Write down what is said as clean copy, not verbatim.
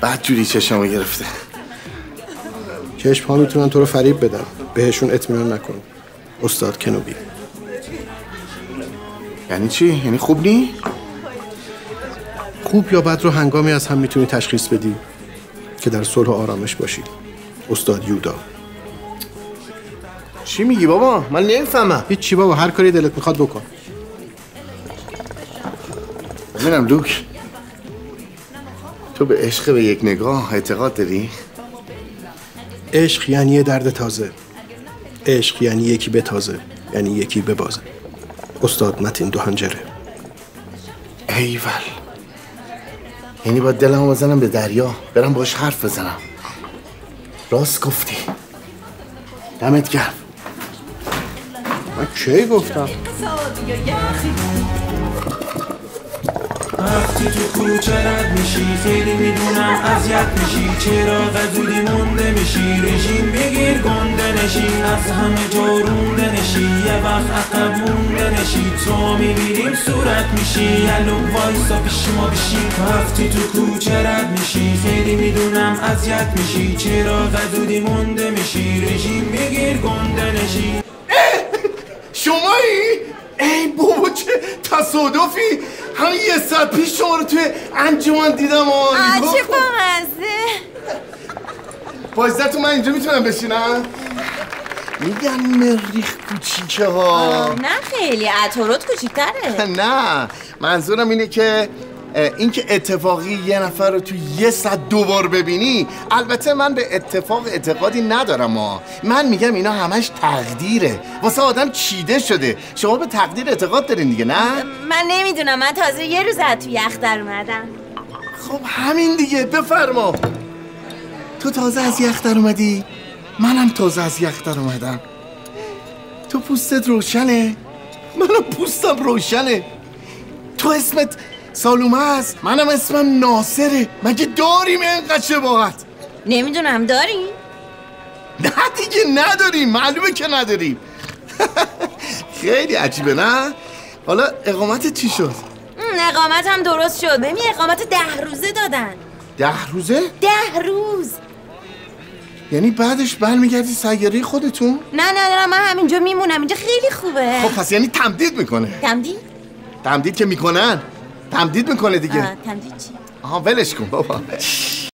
بعد جوری چشمو گرفته. چشم ها میتونن تو رو فریب بدن، بهشون اطمینان نکن. استاد کنوبی. یعنی چی؟ یعنی خوب نی؟ خوب یا بد رو هنگامی از هم میتونی تشخیص بدی که در صلح و آرامش باشی. استاد یودا. چی میگی بابا؟ من نمیفهمم. هیچ بابا، هر کاری دلت میخواد بکن. ببینم لوک، تو به عشق به یک نگاه اعتقاد داری؟ عشق یعنی یه درد تازه. عشق یعنی یکی به تازه، یعنی یکی به بازه. استاد متین دوهنجره. ایول، یعنی باید دلمو بزنم به دریا، برم باش حرف بزنم. راست گفتی. دمت گرم. من کی گفتم؟ وقتی تو کوچه رد میشی خیلی میدونم اذیت میشی، چرا غزولی مونده میشی، رژیم بگیر گنده نشی، از همه جا رونده نشی، یه وقت عقب مونده نشی، تو میبینیم صورت میشی، یلو وایسا پیش ما بشی. وقتی تو کوچه رد میشی خیلی میدونم اذیت میشی، چرا غزولی مونده میشی، رژیم بگیر گنده نشی. شمایی؟ ای بابا چه تصادفی! همین یه ساعت پیش شما رو توی انجمن دیدم. چه بامزه. بایزتون من اینجا میتونم بشینم؟ میگن مریخ کوچیکه ها. نه خیلی، عطارات کوچیک‌تره. نه منظورم اینه که اینکه اتفاقی یه نفر رو تو یه ساعت دوبار ببینی. البته من به اتفاق اعتقادی ندارم من میگم اینا همش تقدیره، واسه آدم چیده شده. شما به تقدیر اعتقاد دارین دیگه نه؟ من نمیدونم، من تازه یه روز از تو یخ در اومدم. خب همین دیگه، بفرما. تو تازه از یخ در اومدی؟ منم تازه از یخ در اومدم. تو پوستت روشنه، منم پوستم روشنه. تو اسمت سالومه است، منم اسمم ناصره. مگه داریم اینقدر شباهت؟ نمیدونم داریم؟ نه دیگه نداریم، معلومه که نداریم. خیلی عجیبه نه؟ حالا اقامتت چی شد؟ اقامت هم درست شد. ببین اقامت 10 روزه دادن. 10 روزه؟ 10 روز. یعنی بعدش برمیگردی سیاره خودتون؟ نه من همینجا میمونم، اینجا خیلی خوبه. خب پس یعنی تمدید میکنه. تمدید که میکنن. تمدید میکنه دیگه. تمدید چی؟ آها ولش کن بابا.